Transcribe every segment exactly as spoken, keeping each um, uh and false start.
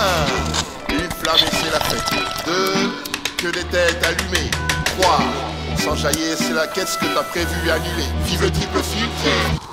un. Une flamme et c'est la fête. deux. Que des têtes allumées. trois. On s'enjaillait, c'est la quête, ce que t'as prévu annuler. Vive le triple filtre.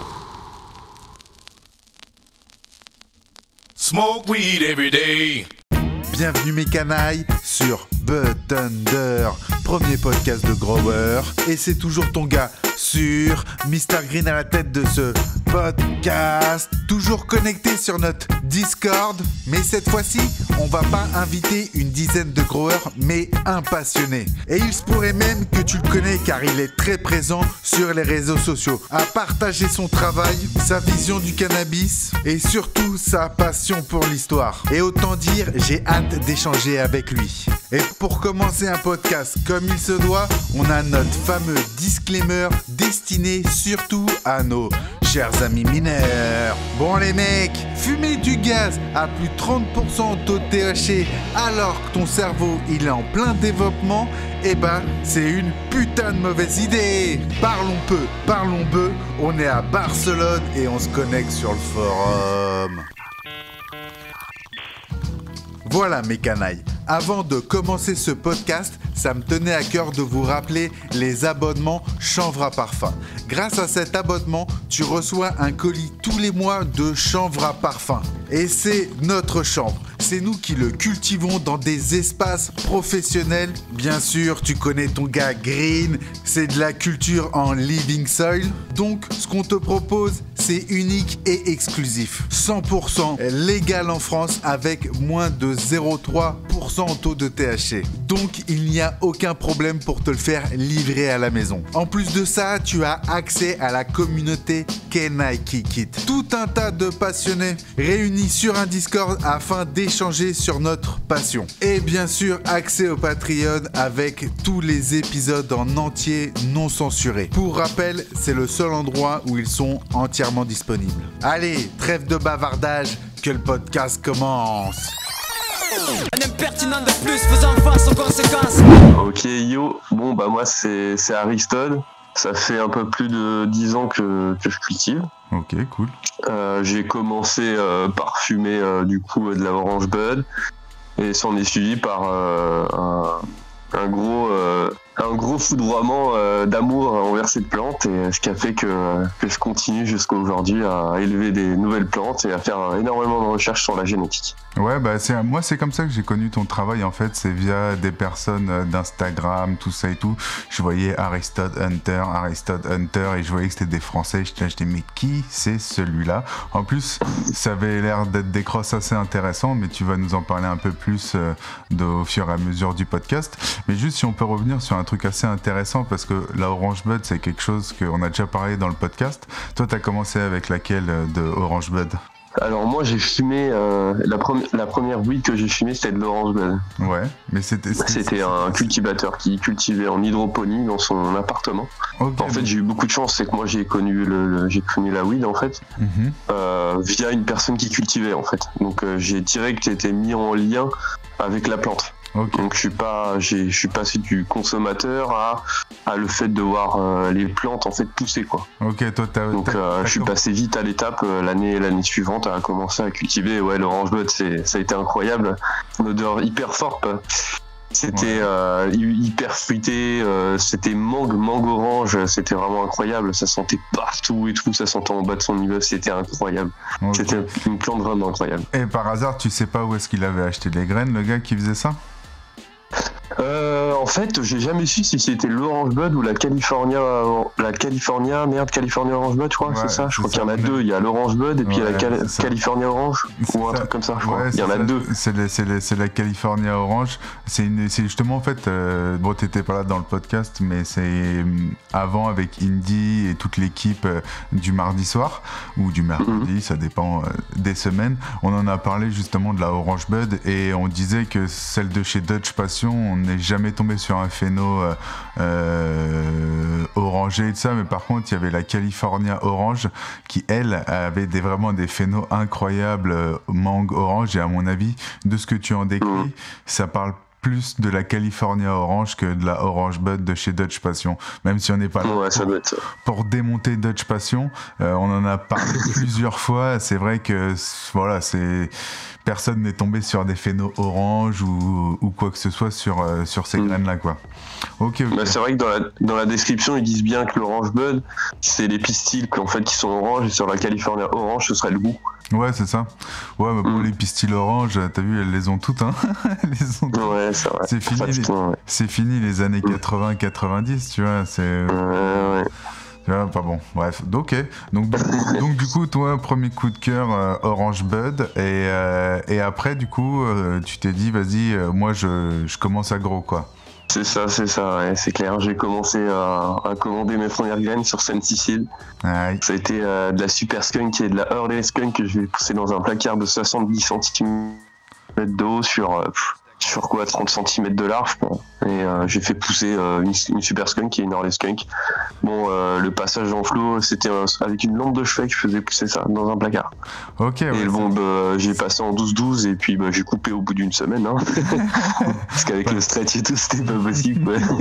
Smoke weed every day. Bienvenue mes canailles sur Bud Thunder, premier podcast de Grower. Et c'est toujours ton gars sur Mister Green à la tête de ce podcast. Toujours connecté sur notre Discord. Mais cette fois-ci, on va pas inviter une dizaine de growers, mais un passionné. Et il se pourrait même que tu le connais car il est très présent sur les réseaux sociaux. À partager son travail, sa vision du cannabis et surtout sa passion pour l'histoire. Et autant dire, j'ai hâte d'échanger avec lui. Et pour commencer un podcast comme il se doit, on a notre fameux disclaimer destiné surtout à nos chers amis mineurs. Bon les mecs, fumer du gaz à plus de trente pour cent de taux de T H C alors que ton cerveau il est en plein développement, eh ben c'est une putain de mauvaise idée. Parlons peu, parlons peu, on est à Barcelone et on se connecte sur le forum. Voilà mes canailles, avant de commencer ce podcast, ça me tenait à cœur de vous rappeler les abonnements Chanvre à Parfum. Grâce à cet abonnement, tu reçois un colis tous les mois de chanvre à parfum. Et c'est notre chanvre. C'est nous qui le cultivons dans des espaces professionnels. Bien sûr, tu connais ton gars Green, c'est de la culture en living soil. Donc, ce qu'on te propose, c'est unique et exclusif. cent pour cent légal en France avec moins de zéro virgule trois pour cent en taux de T H C. Donc, il n'y a aucun problème pour te le faire livrer à la maison. En plus de ça, tu as accès à la communauté Kenai Kick It. Tout un tas de passionnés réunis sur un Discord afin d'échanger sur notre passion. Et bien sûr, accès au Patreon avec tous les épisodes en entier non censurés. Pour rappel, c'est le seul endroit où ils sont entièrement disponibles. Allez, trêve de bavardage, que le podcast commence. Un impertinent de plus faisant face aux conséquences. Ok yo, bon bah moi c'est, c'est Aristode, ça fait un peu plus de dix ans que, que je cultive. Ok, cool. Euh, j'ai commencé euh, par fumer euh, du coup de la Orange Bud et s'en est suivi par euh, un, un gros euh, un gros foudroiement euh, d'amour envers cette plante, et ce qui a fait que, que je continue jusqu'à aujourd'hui à élever des nouvelles plantes et à faire énormément de recherches sur la génétique. Ouais, bah c'est moi c'est comme ça que j'ai connu ton travail en fait, c'est via des personnes d'Instagram, tout ça et tout. Je voyais Aristode Hunter, Aristode Hunter et je voyais que c'était des Français. Je disais mais qui c'est celui-là? En plus, ça avait l'air d'être des crosses assez intéressants, mais tu vas nous en parler un peu plus euh, de, au fur et à mesure du podcast. Mais juste si on peut revenir sur un truc assez intéressant, parce que la Orange Bud c'est quelque chose qu'on a déjà parlé dans le podcast. Toi t'as commencé avec laquelle de Orange Bud? Alors moi j'ai fumé, euh, la, premi- la première weed que j'ai fumé c'était de l'Orange Bud. Ouais, mais c'était... C'était, c'était un cultivateur qui cultivait en hydroponie dans son appartement. Okay, en fait bon. J'ai eu beaucoup de chance, c'est que moi j'ai connu, le, le, j'ai connu la weed en fait, mm-hmm. euh, via une personne qui cultivait en fait. Donc euh, j'ai direct été mis en lien avec la plante. Okay. Donc je suis pas, j'ai, je suis passé du consommateur à, à le fait de voir euh, les plantes en fait pousser quoi. Ok, toi t'as. Donc t'as, euh, t'as je suis passé vite à l'étape euh, l'année l'année suivante à commencer à cultiver. Ouais, l'Orange Bud, c'est ça a été incroyable, une odeur hyper forte. C'était ouais. euh, hyper fruité, euh, c'était mangue, mangue orange, c'était vraiment incroyable, ça sentait partout et tout, ça sentait en bas de son immeuble, c'était incroyable. Okay. C'était une plante vraiment incroyable. Et par hasard, tu sais pas où est-ce qu'il avait acheté les graines, le gars qui faisait ça? Euh, en fait, j'ai jamais su si c'était l'Orange Bud ou la California, la California, merde, California Orange Bud, je crois, ouais, c'est ça. Je crois qu'il y en a deux. Il y a l'Orange Bud et puis ouais, il y a la Cal- California Orange c'est ou un ça. truc comme ça. Je crois. Ouais, il y en a ça. deux. C'est, les, c'est, les, c'est la California Orange. C'est, une, c'est justement en fait, euh, bon, t'étais pas là dans le podcast, mais c'est euh, avant avec Indy et toute l'équipe euh, du mardi soir ou du mercredi, mm-hmm. ça dépend euh, des semaines. On en a parlé justement de la Orange Bud et on disait que celle de chez Dutch Passion, on n'est jamais tombé sur un phéno euh, euh, orangé et tout ça, mais par contre il y avait la California Orange qui elle avait des, vraiment des phénos incroyables, euh, mangue orange, et à mon avis de ce que tu en décris, ça parle plus de la California Orange que de la Orange Bud de chez Dutch Passion, même si on n'est pas là ouais, ça doit être... pour démonter Dutch Passion. Euh, on en a parlé plusieurs fois. C'est vrai que voilà, c'est personne n'est tombé sur des phénos orange ou, ou quoi que ce soit sur, euh, sur ces mmh. graines-là, quoi. Ok, ok. Bah, c'est vrai que dans la, dans la description, ils disent bien que l'Orange Bud, c'est les pistils en fait, qui sont orange, et sur la California Orange, ce serait le goût. Ouais, c'est ça. Ouais, mais bon, mmh. les pistils orange, t'as vu, elles les ont toutes, hein. Elles les ont toutes. Ouais, c'est vrai. C'est fini, les, ouais. c'est fini les années mmh. quatre-vingts quatre-vingt-dix, tu vois, c'est... Ouais, ouais. Enfin bon, bref, ok. Donc, donc du coup, toi, premier coup de cœur, euh, Orange Bud, et, euh, et après, du coup, euh, tu t'es dit, vas-y, euh, moi, je, je commence agro, quoi. C'est ça, c'est ça, ouais, c'est clair. J'ai commencé à, à commander mes premières graines sur Sainte-Cécile. Aïe. Ça a été euh, de la Super Skunk et de la Early Skunk que je vais pousser dans un placard de soixante-dix centimètres d'eau sur... Euh, pff, sur quoi, trente centimètres de large, quoi. Et euh, j'ai fait pousser euh, une, une Super Skunk et une Early Skunk. Bon, euh, le passage en flot, c'était euh, avec une lampe de chevet que je faisais pousser ça dans un placard. Ok. Et ouais, bon, bah, j'ai passé en douze douze et puis bah, j'ai coupé au bout d'une semaine. Hein. Parce qu'avec ouais. le stretch et tout, c'était pas possible. Ouais.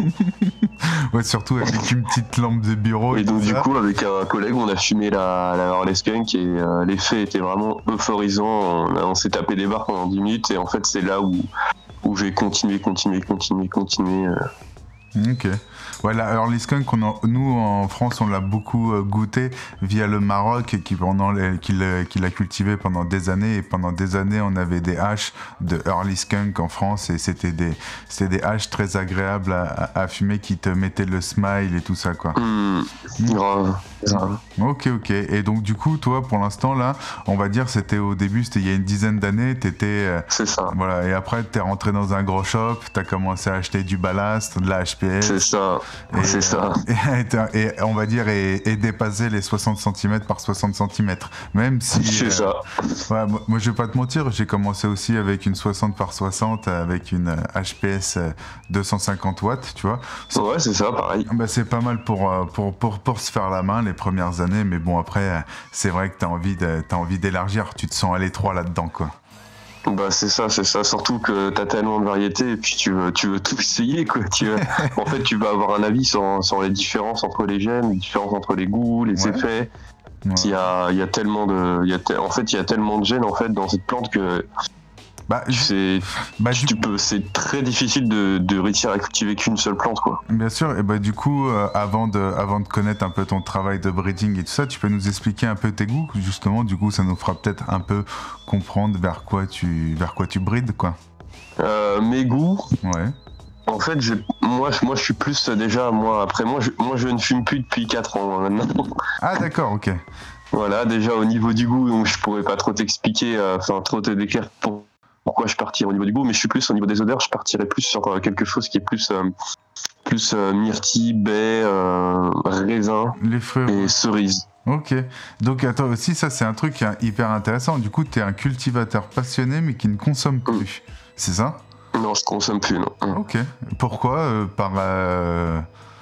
Ouais, surtout avec une petite lampe de bureau. Et, et donc, du ça. coup, avec un collègue, on a fumé la, la Early Skunk et euh, l'effet était vraiment euphorisant. On, on s'est tapé des barres pendant dix minutes et en fait, c'est là où. où j'ai continué, continué, continué, continué. Euh. Ok. Ouais, la Early Skunk, on en, nous en France, on l'a beaucoup euh, goûté via le Maroc, qui, pendant les, qui, l'a, qui l'a cultivé pendant des années. Et pendant des années, on avait des haches de Early Skunk en France. Et c'était des, c'était des haches très agréables à, à, à fumer qui te mettaient le smile et tout ça, quoi. Mmh, mmh. Grave. grave. Ok, ok. Et donc, du coup, toi, pour l'instant, là, on va dire, c'était au début, c'était il y a une dizaine d'années, t'étais... Euh, c'est ça. Voilà. Et après, t'es rentré dans un gros shop, t'as commencé à acheter du ballast, de la H P S. C'est ça. Et, c'est ça. Et, et, et on va dire, et, et dépasser les soixante centimètres par soixante centimètres. Même si... C'est euh, ça. Ouais, moi, moi, je vais pas te mentir, j'ai commencé aussi avec une soixante par soixante, avec une H P S deux cent cinquante watts, tu vois. C'est, ouais, c'est ça, pareil. Bah, c'est pas mal pour, pour, pour, pour se faire la main les premières années, mais bon, après, c'est vrai que t'as envie, de, t'as envie d'élargir, tu te sens à l'étroit là-dedans, quoi. Bah c'est ça, c'est ça. Surtout que t'as tellement de variétés et puis tu veux, tu veux tout essayer, quoi. Tu veux, en fait, tu vas avoir un avis sur, sur les différences entre les gènes, les différences entre les goûts, les ouais. effets. Ouais. Il y a, il y a tellement de, il y a te, en fait, il y a tellement de gènes en fait dans cette plante que. Bah, c'est, bah, tu, tu peux, c'est très difficile de, de réussir à cultiver qu'une seule plante, quoi. Bien sûr. Et bah du coup, euh, avant de, avant de connaître un peu ton travail de breeding et tout ça, tu peux nous expliquer un peu tes goûts, justement. Du coup, ça nous fera peut-être un peu comprendre vers quoi tu, vers quoi tu breeds, quoi. Euh, mes goûts. Ouais. En fait, je, moi, moi, je suis plus déjà, moi, après, moi, je, moi, je ne fume plus depuis quatre ans maintenant. Ah d'accord, ok. Voilà, déjà au niveau du goût, donc je pourrais pas trop t'expliquer, enfin euh, trop te décrire pour pourquoi je partirais au niveau du goût, mais je suis plus au niveau des odeurs, je partirais plus sur euh, quelque chose qui est plus euh, plus euh, myrtille, baie, euh, raisin les fruits, et ouais. cerise. Ok, donc attends aussi ça c'est un truc hyper intéressant. Du coup, t'es un cultivateur passionné mais qui ne consomme plus, mmh. c'est ça? Non, je consomme plus, non. Ok. Pourquoi euh, par euh...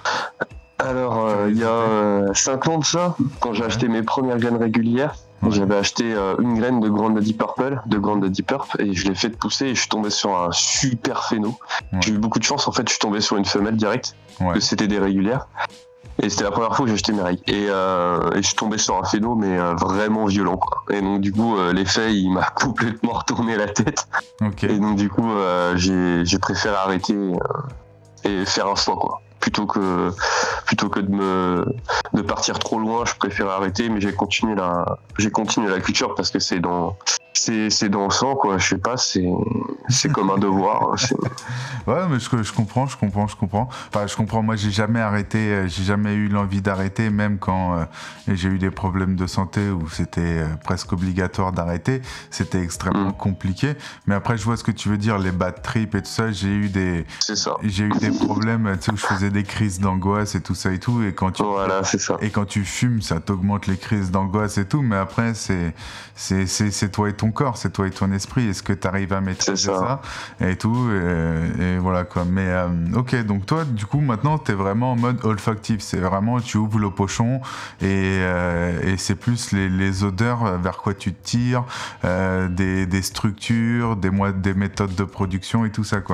Alors, il euh, y a euh, cinq ans de ça, quand j'ai ouais. acheté mes premières graines régulières, ouais. j'avais acheté euh, une graine de Grand Daddy Purple, de Grand Daddy Purple, et je l'ai fait pousser et je suis tombé sur un super phéno. Ouais. J'ai eu beaucoup de chance, en fait, je suis tombé sur une femelle directe, ouais. que c'était des régulières. Et c'était la première fois que j'ai acheté mes règles. Et, euh, et je suis tombé sur un phéno, mais euh, vraiment violent, quoi. Et donc, du coup, euh, l'effet, il m'a complètement retourné la tête. Okay. Et donc, du coup, euh, j'ai, j'ai préféré arrêter euh, et faire un choix, quoi. Plutôt que, plutôt que de me, de partir trop loin, je préfère arrêter, mais j'ai continué la, j'ai continué la culture parce que c'est dans, c'est, c'est dans le sang, quoi. Je sais pas, c'est, c'est comme un devoir. C'est... Ouais, mais je, je comprends, je comprends, je comprends. Enfin, je comprends. Moi, j'ai jamais arrêté, j'ai jamais eu l'envie d'arrêter, même quand euh, j'ai eu des problèmes de santé où c'était euh, presque obligatoire d'arrêter. C'était extrêmement mmh. compliqué. Mais après, je vois ce que tu veux dire, les bad trips et tout ça. J'ai eu des, c'est ça. J'ai eu des problèmes, tu sais, où je faisais des crises d'angoisse et tout ça et tout. Et quand tu, voilà, c'est ça. Et quand tu fumes, ça t'augmente les crises d'angoisse et tout. Mais après, c'est, c'est, c'est, c'est toi et ton corps, c'est toi et ton esprit. Est-ce que tu arrives à maîtriser ça. ça et tout et, et voilà quoi. Mais euh, ok, donc toi, du coup, maintenant, t'es vraiment en mode olfactif. C'est vraiment, tu ouvres le pochon et, euh, et c'est plus les, les odeurs vers quoi tu te tires, euh, des, des structures, des, des méthodes de production et tout ça quoi.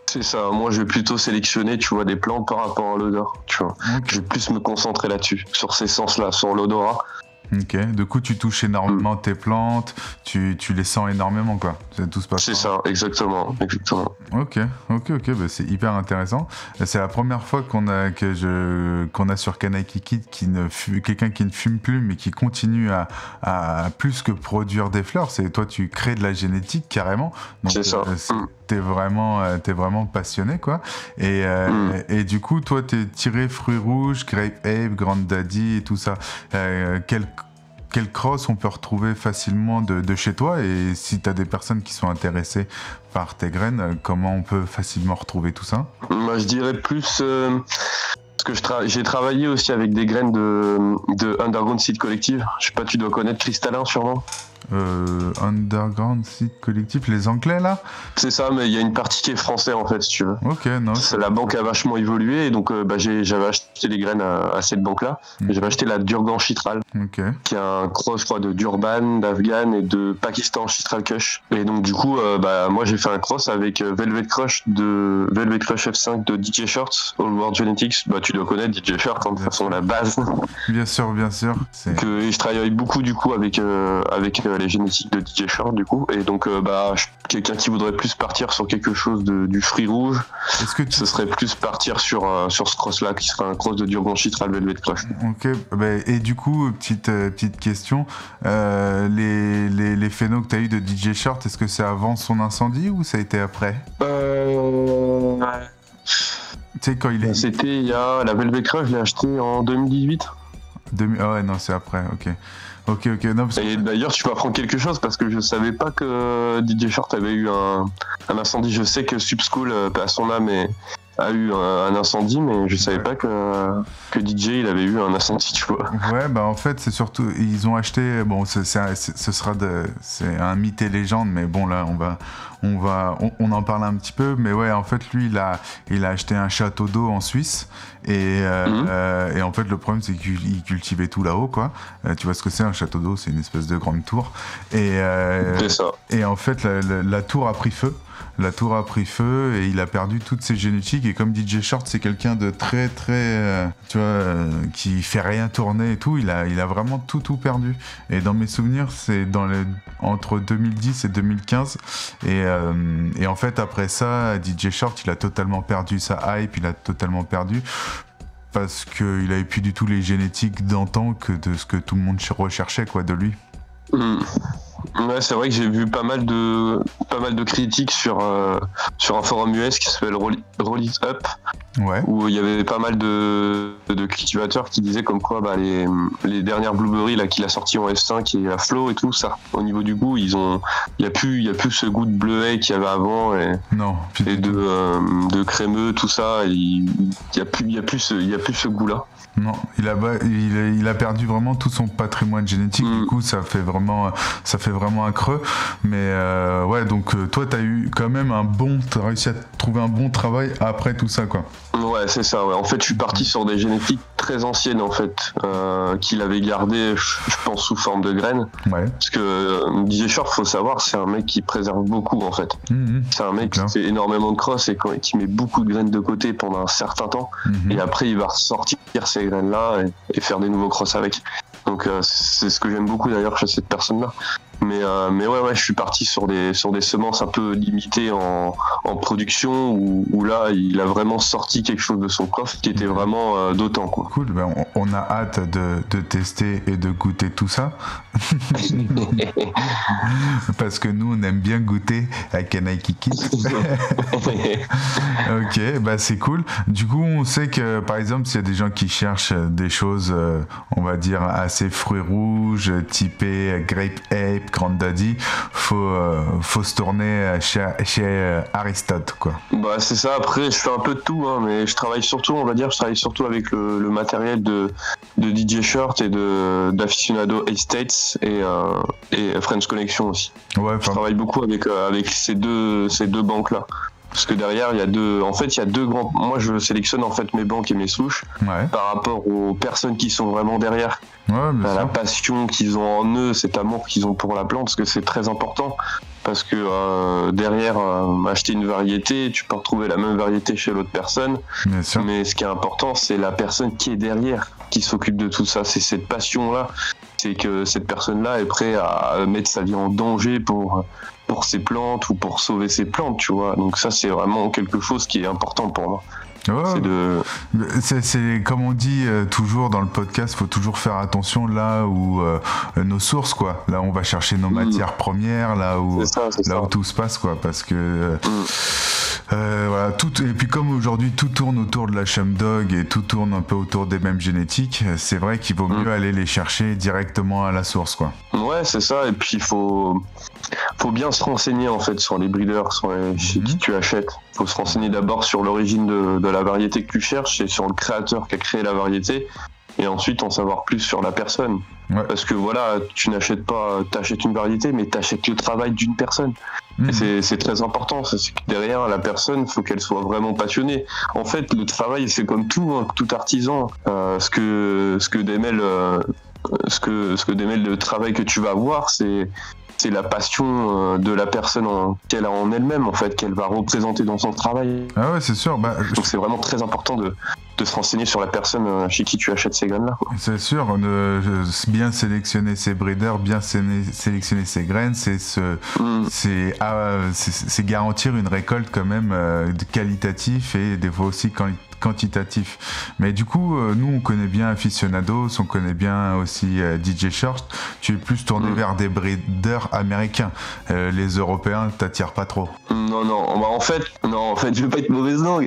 C'est ça, moi je vais plutôt sélectionner, tu vois, des plantes par rapport à l'odeur, tu vois. Okay. Je vais plus me concentrer là-dessus, sur ces sens-là, sur l'odorat. Ok, du coup tu touches énormément tes plantes, tu, tu les sens énormément quoi, c'est tout se passe. C'est ça, exactement, exactement. Ok, ok, ok, bah c'est hyper intéressant. C'est la première fois qu'on a que je qu'on a sur Canaille Kiki qui ne fume, quelqu'un qui ne fume plus mais qui continue à, à plus que produire des fleurs. C'est toi tu crées de la génétique carrément. Donc, c'est ça. Euh, c'est, mm. T'es vraiment, euh, t'es vraiment passionné quoi. Et, euh, mm. et, et du coup toi t'es tiré fruits rouges, Grape Ape, Granddaddy et tout ça. Euh, quel Quel cross on peut retrouver facilement de, de chez toi, et si tu as des personnes qui sont intéressées par tes graines, comment on peut facilement retrouver tout ça? Moi, je dirais plus euh, parce que je tra- j'ai travaillé aussi avec des graines de, de Underground Seed Collective. Je sais pas, tu dois connaître Cristallin sûrement. Euh, Underground Seed Collective, les Anglais là? C'est ça, mais il y a une partie qui est français en fait, si tu veux. Ok, non. C'est, la banque a vachement évolué, et donc euh, bah, j'ai, j'avais acheté des graines à, à cette banque-là. Okay. J'avais acheté la Durgan Chitral, okay. qui est un cross, je crois, de Durban, d'Afghan et de Pakistan Chitral Kush. Et donc du coup, euh, bah moi j'ai fait un cross avec Velvet Crush de Velvet Crush F cinq de D J Short, All World Genetics. Bah tu dois connaître D J Short, hein, de toute façon la base. Bien sûr, bien sûr. C'est... Que, et je travaille beaucoup du coup avec euh, avec euh, les génétiques de D J Short du coup, et donc euh, bah je, quelqu'un qui voudrait plus partir sur quelque chose de, du fruit rouge, est-ce que tu... ce serait plus partir sur euh, sur ce cross là qui serait un cross de Durgan Chitral Velvet Crush. Ok, bah, et du coup petite euh, petite question, euh, les les les phénos que t'as eu de D J Short, est-ce que c'est avant son incendie ou ça a été après? Euh... Tu sais quand il est. C'était il y a la Velvet Crush, je l'ai acheté en deux mille dix-huit. Demi... Ah ouais non c'est après, ok. Ok, ok, non, parce que... Et d'ailleurs, tu m'apprends quelque chose parce que je savais pas que D J Short avait eu un, un incendie. Je sais que Subschool, à son âme, est, a eu un, un incendie, mais je savais pas que, que D J il avait eu un incendie, tu vois. Ouais, bah en fait, c'est surtout. Ils ont acheté. Bon, c'est, c'est, c'est, ce sera de. C'est un mythe et légende, mais bon, là, on va. On, va, on, on en parle un petit peu, mais ouais, en fait, lui, il a, il a acheté un château d'eau en Suisse, et, euh, mmh. euh, et en fait, le problème, c'est qu'il cultivait tout là-haut, quoi. Euh, tu vois ce que c'est, un château d'eau, c'est une espèce de grande tour. Et, euh, c'est ça. Et en fait, la, la, la tour a pris feu. La tour a pris feu et il a perdu toutes ses génétiques, et comme D J Short c'est quelqu'un de très très euh, tu vois euh, qui fait rien tourner et tout, il a il a vraiment tout tout perdu. Et dans mes souvenirs c'est dans les entre deux mille dix et deux mille quinze, et euh, et en fait après ça D J Short il a totalement perdu sa hype, il a totalement perdu parce que il avait plus du tout les génétiques d'antan, que de ce que tout le monde recherchait quoi de lui. Mmh. Ouais, c'est vrai que j'ai vu pas mal de pas mal de critiques sur euh, sur un forum U S qui s'appelle Roll, Roll It Up, ouais. où il y avait pas mal de, de cultivateurs qui disaient comme quoi bah, les, les dernières blueberries là qu'il a sorties en F cinq et à Flow et tout ça, au niveau du goût ils ont il y a plus il y a plus ce goût de bleuet qu'il y avait avant, et non et de euh, de crémeux tout ça, il y a plus il y a plus ce, il y a plus ce goût là. Non, il a, il, a, il a perdu vraiment tout son patrimoine génétique, mmh. du coup ça fait vraiment, ça fait vraiment un creux. Mais euh, ouais, donc euh, toi t'as eu quand même un bon, t'as réussi à trouver un bon travail après tout ça quoi. Ouais, c'est ça, ouais. En fait je suis parti sur des génétiques très anciennes en fait, euh, qu'il avait gardées, je pense sous forme de graines. Ouais. Parce que euh, D J Short, faut savoir, c'est un mec qui préserve beaucoup en fait. Mmh. C'est un mec qui fait énormément de cross et qui met beaucoup de graines de côté pendant un certain temps, mmh. et après il va ressortir ces graines là et, et faire des nouveaux cross avec. Donc euh, c'est ce que j'aime beaucoup d'ailleurs chez cette personne là. Mais, euh, mais ouais, ouais, je suis parti sur des, sur des semences un peu limitées en, en production, où, où là, il a vraiment sorti quelque chose de son coffre qui était vraiment euh, d'autant, quoi. Cool, ben on, on a hâte de, de tester et de goûter tout ça. Parce que nous, on aime bien goûter à Canaille Kiki. Ok, bah c'est cool. Du coup, on sait que, par exemple, s'il y a des gens qui cherchent des choses, euh, on va dire, assez fruits rouges, typés Grape Ape, Granddaddy, faut euh, faut se tourner chez chez euh, Aristote quoi. Bah c'est ça. Après je fais un peu de tout, hein, mais je travaille surtout, on va dire, je travaille surtout avec le, le matériel de de D J Short et de d'Aficionado Estates et euh, et French Connection aussi. Ouais. Je travaille beaucoup avec euh, avec ces deux ces deux banques là. Parce que derrière, il y a deux. En fait, il y a deux grands. Moi, je sélectionne en fait mes banques et mes souches, ouais. par rapport aux personnes qui sont vraiment derrière. Ouais, bien à sûr. La passion qu'ils ont en eux, cet amour qu'ils ont pour la plante, parce que c'est très important. parce que euh, derrière euh, acheter une variété, tu peux retrouver la même variété chez l'autre personne. Bien sûr. Mais ce qui est important, c'est la personne qui est derrière, qui s'occupe de tout ça. C'est cette passion-là, c'est que cette personne-là est prête à mettre sa vie en danger pour pour ses plantes ou pour sauver ses plantes, tu vois. Donc ça, c'est vraiment quelque chose qui est important pour moi. Ouais, c'est, de... c'est, c'est comme on dit euh, toujours dans le podcast, faut toujours faire attention là où euh, nos sources, quoi. Là, on va chercher nos mmh. matières premières, là où c'est ça, c'est là ça. où tout se passe, quoi, parce que euh, mmh. euh, voilà, tout. Et puis comme aujourd'hui tout tourne autour de la Chum-Dog et tout tourne un peu autour des mêmes génétiques, c'est vrai qu'il vaut mieux mmh. aller les chercher directement à la source, quoi. Ouais, c'est ça. Et puis il faut faut bien se renseigner en fait sur les breeders, sur les, chez mmh. qui tu achètes. Il faut se renseigner d'abord sur l'origine de, de la variété que tu cherches et sur le créateur qui a créé la variété, et ensuite en savoir plus sur la personne. Ouais. Parce que voilà, tu n'achètes pas, t'achètes une variété, mais t'achètes le travail d'une personne. Mmh. Et c'est, c'est très important, c'est que derrière la personne, il faut qu'elle soit vraiment passionnée. En fait, le travail, c'est comme tout, hein, tout artisan. Euh, ce que ce que démêle, euh, ce que ce que démêle le travail que tu vas avoir, c'est c'est la passion de la personne en, qu'elle a en elle-même, en fait, qu'elle va représenter dans son travail. Ah ouais, c'est sûr. Bah, donc c'est vraiment très important de, de se renseigner sur la personne chez qui tu achètes ces graines-là, quoi. C'est sûr, de bien sélectionner ses breeders, bien sélectionner ses graines, c'est, ce, mm. c'est, ah, c'est, c'est garantir une récolte quand même euh, qualitative et des fois aussi quand quantitatif. Mais du coup, euh, nous, on connaît bien Aficionados, on connaît bien aussi euh, D J Short. Tu es plus tourné mmh. vers des breeders américains. Euh, les Européens t'attirent pas trop. Non, non. Bah, en fait, non, en fait, je veux pas être mauvaise langue.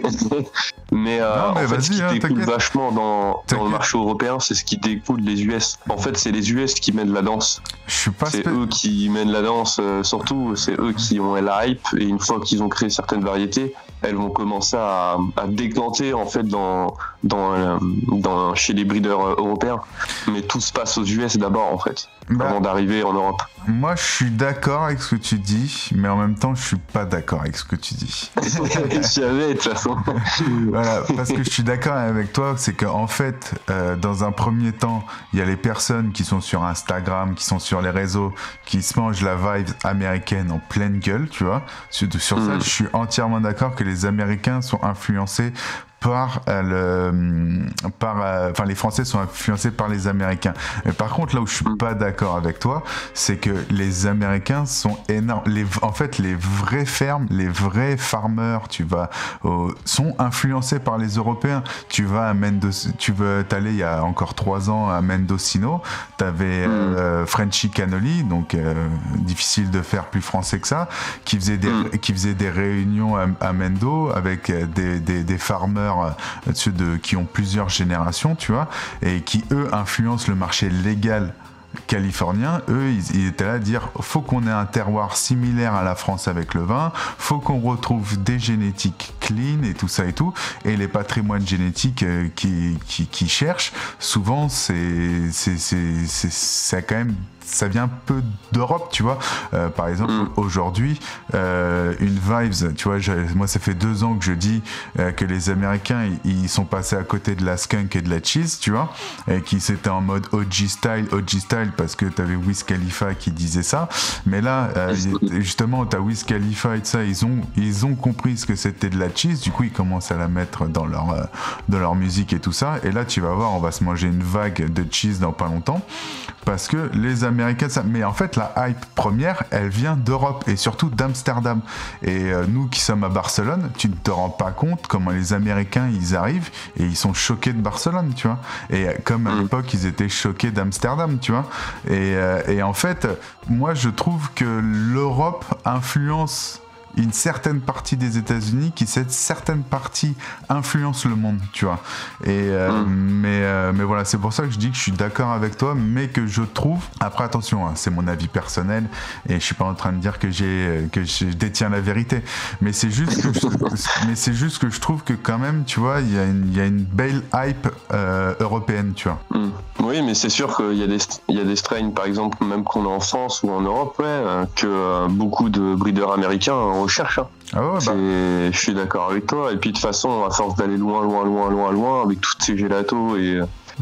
mais, euh, non, mais en fait, ce qui hein, découle t'inquiète. vachement dans, dans le marché européen, c'est ce qui découle des U S. En fait, c'est les U S qui mènent la danse. Je suis pas c'est spé... eux qui mènent la danse, euh, surtout. C'est eux qui ont la hype. Et une fois qu'ils ont créé certaines variétés, elles vont commencer à, à décanter en fait dans, dans, euh, dans, chez les breeders européens. Mais tout se passe aux U S d'abord en fait, bah, avant d'arriver en Europe. Moi je suis d'accord avec ce que tu dis, mais en même temps je suis pas d'accord avec ce que tu dis. Je savais de toute façon. Voilà, parce que je suis d'accord avec toi, c'est qu'en fait, euh, dans un premier temps, il y a les personnes qui sont sur Instagram, qui sont sur les réseaux, qui se mangent la vibe américaine en pleine gueule, tu vois. Sur, sur mmh. ça, je suis entièrement d'accord que les Les Américains sont influencés par euh, le, par, euh, enfin les Français sont influencés par les Américains. Mais par contre, là où je suis pas d'accord avec toi, c'est que les Américains sont énormes. Les, en fait, les vraies fermes, les vrais farmers, tu vas, euh, sont influencés par les Européens. Tu vas à Mendoza, tu veux t'aller il y a encore trois ans à Mendocino, t'avais euh, Frenchy Cannoli, donc euh, difficile de faire plus français que ça, qui faisait des, mm. qui faisait des réunions à, à Mendo avec des, des, des farmers de, qui ont plusieurs générations, tu vois, et qui eux influencent le marché légal californiens. Eux, ils, ils étaient là à dire faut qu'on ait un terroir similaire à la France avec le vin, faut qu'on retrouve des génétiques clean et tout ça et tout, et les patrimoines génétiques euh, qui, qui, qui cherchent, souvent c'est, c'est, c'est, c'est, c'est quand même ça vient un peu d'Europe, tu vois. Euh, par exemple, mm. aujourd'hui, euh, une Vibes, tu vois, je, moi, ça fait deux ans que je dis euh, que les Américains, ils, ils sont passés à côté de la skunk et de la cheese, tu vois, et qui c'était en mode O G style, O G style, parce que t'avais Wiz Khalifa qui disait ça. Mais là, euh, justement, t'as Wiz Khalifa et tout ça, ils ont, ils ont compris ce que c'était de la cheese, du coup, ils commencent à la mettre dans leur, euh, dans leur musique et tout ça. Et là, tu vas voir, on va se manger une vague de cheese dans pas longtemps, parce que les Américains, ça... mais en fait la hype première elle vient d'Europe et surtout d'Amsterdam, et euh, nous qui sommes à Barcelone, tu ne te rends pas compte comment les Américains ils arrivent et ils sont choqués de Barcelone, tu vois, et comme à l'époque ils étaient choqués d'Amsterdam, tu vois, et, euh, et en fait moi je trouve que l'Europe influence une certaine partie des États-Unis, qui cette certaine partie influence le monde, tu vois. Et euh, mm. mais euh, mais voilà, c'est pour ça que je dis que je suis d'accord avec toi, mais que je trouve. Après attention, hein, c'est mon avis personnel et je suis pas en train de dire que j'ai que je détiens la vérité, mais c'est juste que je, mais c'est juste que je trouve que quand même, tu vois, il y a une il y a une belle hype euh, européenne, tu vois. Mm. Oui, mais c'est sûr qu'il y a des il y a des strains, par exemple, même qu'on a en France ou en Europe, ouais, euh, que euh, beaucoup de breeders américains recherchent. Hein. Ah ouais, bah. Je suis d'accord avec toi. Et puis de toute façon, à force d'aller loin, loin, loin, loin, loin, avec toutes ces gélatos et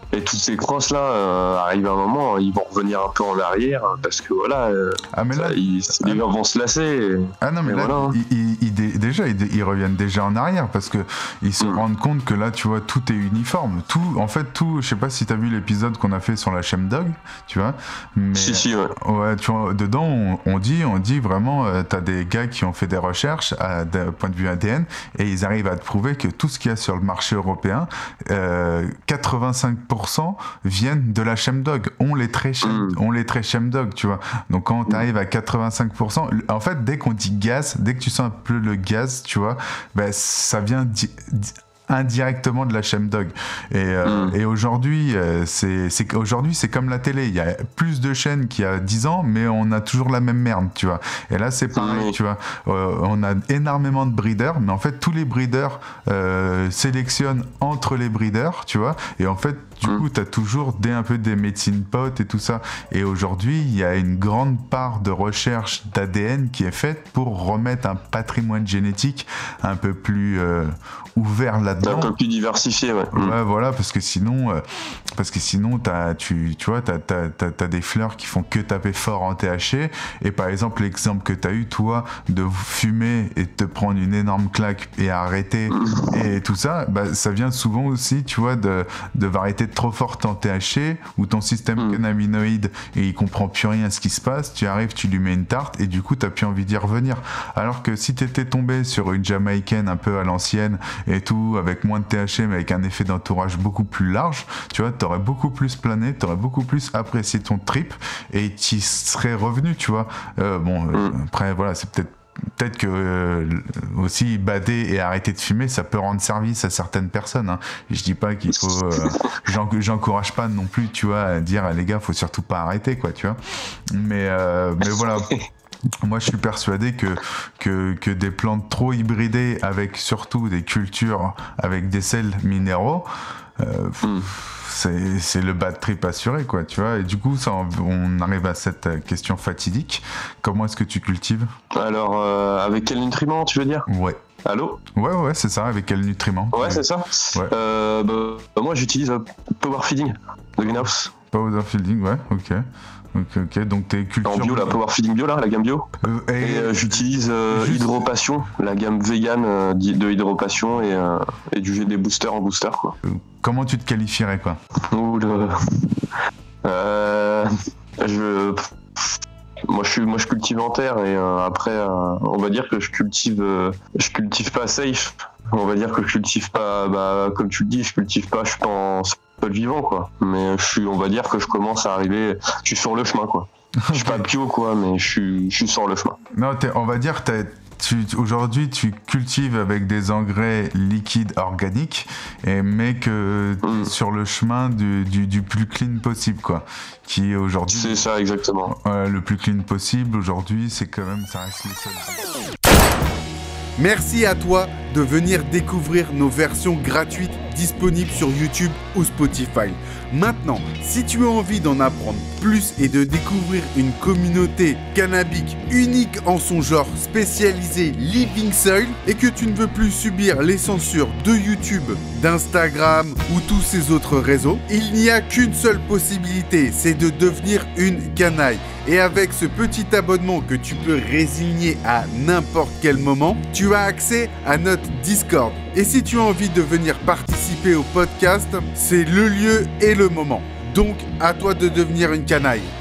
et toutes ces crosses là, euh, arrivent à un moment, ils vont revenir un peu en arrière parce que voilà, euh, ah, mais là, ça, ils, ah, les gens vont se lasser. Et, ah non mais là, voilà. ils, ils, ils, déjà ils, ils reviennent déjà en arrière parce que ils se mm. rendent compte que là, tu vois, tout est uniforme. Tout, en fait, tout. Je sais pas si t'as vu l'épisode qu'on a fait sur la Chemdog, tu vois. Mais, si si ouais. Ouais, tu vois, dedans on, on dit, on dit vraiment, euh, t'as des gars qui ont fait des recherches à, d'un point de vue A D N et ils arrivent à te prouver que tout ce qu'il y a sur le marché européen, euh, quatre-vingt-cinq pour cent viennent de la Chemdog. On les traits chem, mm. on les traits Chemdog, tu vois. Donc quand tu arrives à quatre-vingt-cinq pour cent, en fait, dès qu'on dit gaz, dès que tu sens un peu le gaz, tu vois, ben ça vient di- di- indirectement de la Chemdog. Et, euh, mm. et aujourd'hui, euh, c'est, c'est, aujourd'hui, c'est comme la télé. Il y a plus de chaînes qu'il y a dix ans, mais on a toujours la même merde, tu vois. Et là, c'est pareil, mm. tu vois. Euh, on a énormément de breeders, mais en fait, tous les breeders euh, sélectionnent entre les breeders, tu vois. Et en fait, du mmh. coup, tu as toujours des, un peu des médecines potes et tout ça. Et aujourd'hui, il y a une grande part de recherche d'A D N qui est faite pour remettre un patrimoine génétique un peu plus euh, ouvert là-dedans. Un peu plus diversifié, ouais. Ouais, mmh. voilà, parce que sinon, euh, parce que sinon t'as, tu, tu vois, tu as des fleurs qui font que taper fort en T H C. Et par exemple, l'exemple que tu as eu, toi, de fumer et de te prendre une énorme claque et arrêter mmh. et tout ça, bah, ça vient souvent aussi, tu vois, de, de variétés trop forte en T H C où ton système mmh. cannabinoïde et il comprend plus rien à ce qui se passe, tu arrives, tu lui mets une tarte et du coup t'as plus envie d'y revenir. Alors que si t'étais tombé sur une jamaïcaine un peu à l'ancienne et tout, avec moins de T H C mais avec un effet d'entourage beaucoup plus large, tu vois, t'aurais beaucoup plus plané, t'aurais beaucoup plus apprécié ton trip et t'y serais revenu, tu vois. Euh, bon, mmh. euh, après voilà, c'est peut-être Peut-être que euh, aussi bader et arrêter de fumer, ça peut rendre service à certaines personnes. Hein. Je dis pas qu'il faut, euh, j'en, j'encourage pas non plus, tu vois, à dire les gars, faut surtout pas arrêter, quoi, tu vois. Mais euh, mais voilà. Moi, je suis persuadé que, que, que des plantes trop hybridées avec surtout des cultures avec des sels minéraux, euh, mm. c'est, c'est le bad trip assuré, quoi, tu vois. Et du coup, ça, on arrive à cette question fatidique. Comment est-ce que tu cultives ? Alors, euh, avec quel nutriment, tu veux dire ? Ouais. Allô ? Ouais, ouais, c'est ça, avec quel nutriment ? Ouais, ouais. c'est ça. Ouais. Euh, bah, moi, j'utilise euh, Power Feeding de Greenhouse. Power Feeding, ouais, ok. Ok, ok, donc tes cultures... En bio, la Power Feeding bio, là, la gamme bio. Euh, et et euh, j'utilise euh, juste... Hydropassion, la gamme vegan euh, de Hydropassion et, euh, et du des boosters en booster, quoi. Euh, comment tu te qualifierais, quoi ? Oula... Euh... Je... Moi je, suis, moi, je cultive en terre et euh, après, euh, on va dire que je cultive, euh, je cultive pas safe. On va dire que je cultive pas, bah, comme tu le dis, je cultive pas, je suis pas en sol vivant, quoi. Mais je suis, on va dire que je commence à arriver, je suis sur le chemin, quoi. Je suis pas bio, quoi, mais je suis, je suis sur le chemin. Non, on va dire que tu, aujourd'hui, tu cultives avec des engrais liquides organiques, et, mais que mm. sur le chemin du, du, du plus clean possible, quoi. Qui aujourd'hui. C'est ça, exactement. Euh, le plus clean possible, aujourd'hui, c'est quand même, ça reste les seuls. Merci à toi de venir découvrir nos versions gratuites disponibles sur YouTube ou Spotify. Maintenant, si tu as envie d'en apprendre plus et de découvrir une communauté cannabique unique en son genre, spécialisée Living Soil, et que tu ne veux plus subir les censures de YouTube, d'Instagram ou tous ces autres réseaux, il n'y a qu'une seule possibilité, c'est de devenir une canaille. Et avec ce petit abonnement que tu peux résigner à n'importe quel moment, tu as accès à notre Discord. Et si tu as envie de venir participer au podcast, c'est le lieu et le moment. Donc, à toi de devenir une canaille.